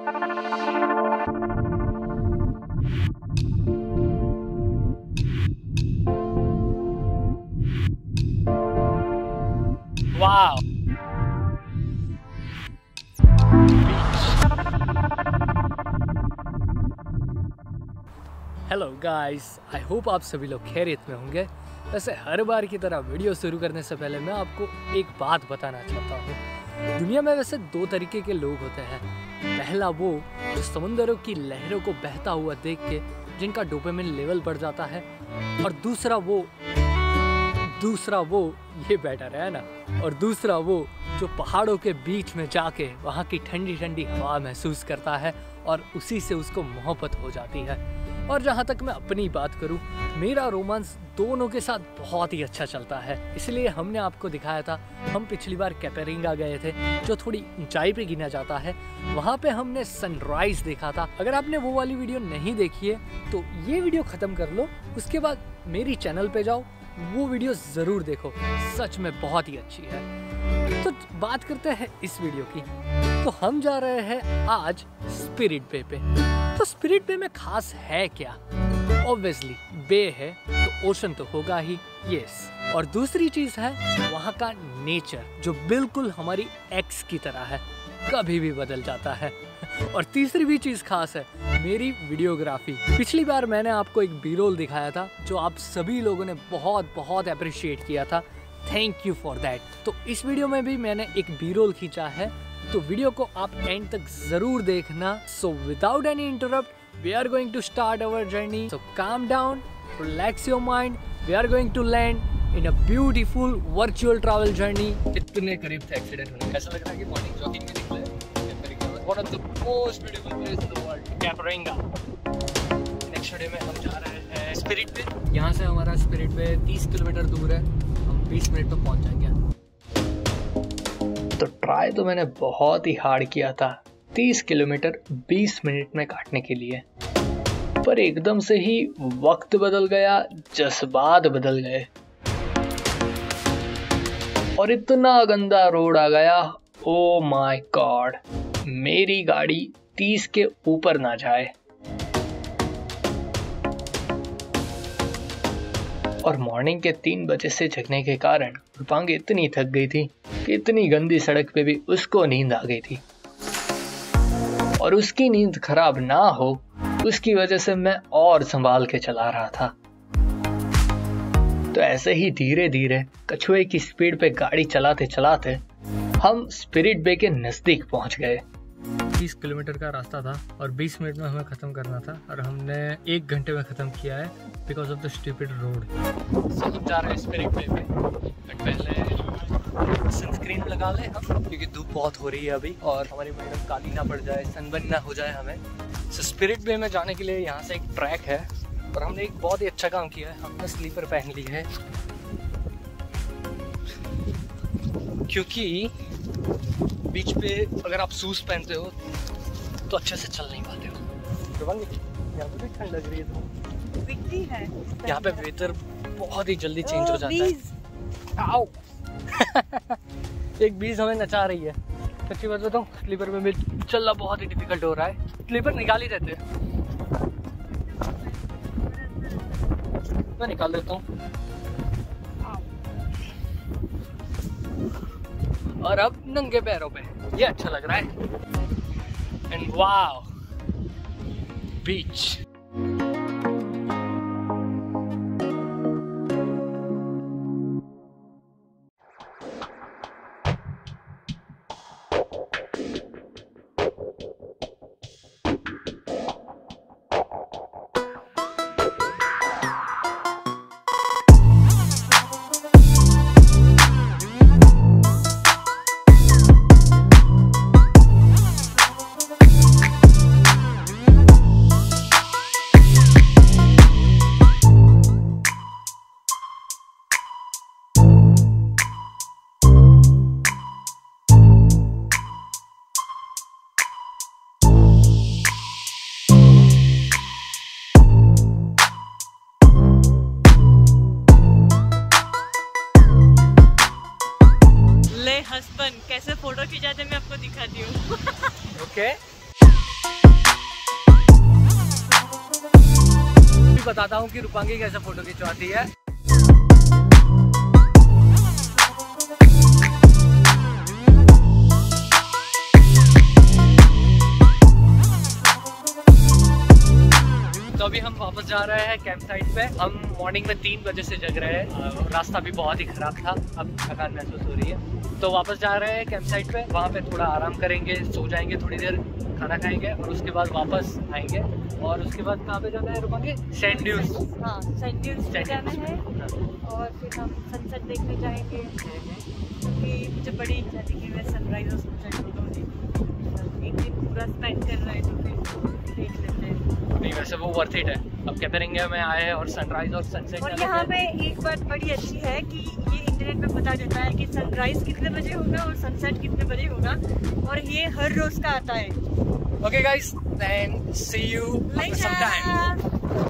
Wow hello guys, I hope आप सभी लोग खैरियत में होंगे। वैसे हर बार की तरह वीडियो शुरू करने से पहले मैं आपको एक बात बताना चाहता हूँ। दुनिया में वैसे दो तरीके के लोग होते हैं। पहला वो जो समुद्रों की लहरों को बहता हुआ देख के जिनका डोपामिन लेवल बढ़ जाता है, और दूसरा वो ये बेटर है ना, और दूसरा वो जो पहाड़ों के बीच में जाके वहाँ की ठंडी ठंडी हवा महसूस करता है और उसी से उसको मोहब्बत हो जाती है। और जहाँ तक मैं अपनी बात करूँ, मेरा रोमांस दोनों के साथ बहुत ही अच्छा चलता है। इसलिए हमने आपको दिखाया था, हम पिछली बार कैपेरिंगा गए थे जो थोड़ी ऊंचाई पे गिना जाता है। वहाँ पे हमने सनराइज देखा था। अगर आपने वो वाली वीडियो नहीं देखी है तो ये वीडियो ख़त्म कर लो, उसके बाद मेरी चैनल पे जाओ, वो वीडियो ज़रूर देखो, सच में बहुत ही अच्छी है। तो बात करते हैं इस वीडियो की। तो हम जा रहे हैं आज स्पिरिट बे पे। तो स्पिरिट बे में खास है क्या? ऑब्वियसली बे है तो ओशन तो होगा ही, यस। और दूसरी चीज है वहाँ का नेचर जो बिल्कुल हमारी एक्स की तरह है, कभी भी बदल जाता है। और तीसरी भी चीज खास है, मेरी वीडियोग्राफी। पिछली बार मैंने आपको एक बी रोल दिखाया था जो आप सभी लोगों ने बहुत बहुत अप्रिशिएट किया था, थैंक यू फॉर दैट। तो इस वीडियो में भी मैंने एक बी रोल खींचा है, तो वीडियो को आप एंड तक जरूर देखना। So without any interrupt we are going to start our journey. So calm down, relax your mind, we are going to land in a beautiful virtual travel journey. कितने करीब थे एक्सीडेंट होने, ऐसा लग रहा है कि मॉर्निंग जॉगिंग में निकले। One of the most beautiful place in the world, कैपेरिंगा। नेक्स्ट वीडियो में हम जा रहे हैं स्पिरिट पे। यहाँ से हमारा स्पिरिट पे 30 किलोमीटर दूर है, हम 20 मिनट में पहुँच जाएंगे। तो ट्राई तो मैंने बहुत ही हार्ड किया था 30 किलोमीटर 20 मिनट में काटने के लिए, पर एकदम से ही वक्त बदल गया, जज्बात बदल गए और इतना गंदा रोड आ गया। ओ माय गॉड, मेरी गाड़ी 30 के ऊपर ना जाए। और मॉर्निंग के 3 बजे से जगने के कारण रूपांगी इतनी थक गई थी कि इतनी गंदी सड़क पे भी उसको नींद आ गई थी। और उसकी नींद खराब ना हो उसकी वजह से मैं और संभाल के चला रहा था। तो ऐसे ही धीरे धीरे कछुए की स्पीड पे गाड़ी चलाते चलाते हम स्पिरिट बे के नजदीक पहुंच गए। 30 किलोमीटर का रास्ता था और 20 मिनट में हमें ख़त्म करना था, और हमने 1 घंटे में ख़त्म किया है because of the stupid road. हम जा रहे हैं स्पिरिट बे पे, बट पहले सनस्क्रीन लगा ले हम, क्योंकि धूप बहुत हो रही है अभी और हमारी मैडम काली ना पड़ जाए, सनबर्न ना हो जाए हमें। तो स्पिरिट बे में जाने के लिए यहाँ से एक ट्रैक है, और हमने एक बहुत ही अच्छा काम किया है, हमने स्लीपर पहन ली है, क्योंकि बीच पे अगर आप शूज पहनते हो तो अच्छे से चल नहीं पाते हो। यहाँ पे भी ठंड लग रही है, यहाँ पे वेदर बहुत ही जल्दी चेंज हो जाता है। आओ एक बीज हमें नचा रही है। सच्ची बात बताऊँ, स्लीपर में भी चलना बहुत ही डिफिकल्ट हो रहा है। स्लीपर निकाल ही देते, मैं निकाल देता हूँ। और अब नंगे पैरों पे, ये अच्छा लग रहा है। And wow, beach. हस्बैंड कैसे फोटो खिंचाते मैं आपको दिखाती हूँ। ओके। बताता हूँ कि रूपांगी कैसे फोटो खिंचवाती है। तो अभी हम वापस जा रहे हैं कैंप साइट पे। हम मॉर्निंग में 3 बजे से जग रहे हैं, रास्ता भी बहुत ही खराब था, अब थकान महसूस हो रही है। तो वापस जा रहे हैं कैंप साइट पे, वहाँ पे थोड़ा आराम करेंगे, सो जाएंगे थोड़ी देर, खाना खाएंगे और उसके बाद वापस आएंगे। और उसके बाद कहाँ पे जाना है रुकेंगे? Sand dunes. हाँ, सैंड ड्यून्स पे जाना है। और फिर हम सनसेट देखने जाएंगे, क्योंकि मुझे बड़ी इच्छा थी कि मैं सनराइज और सनसेट दोनों देखूं। एक दिन पूरा स्पेंड कर रहे हैं तो फिर देख लेते हैं। नहीं वैसे वो वर्थ इट है। अब कैपेरिंगा में आए हैं और सनराइज और सनसेट। और यहाँ पे एक बात बड़ी अच्छी है कि ये इंटरनेट पे पता चलता है कि सनराइज कितने बजे होगा और सनसेट कितने बजे होगा, और ये हर रोज का आता है। Okay guys, then see you after some time.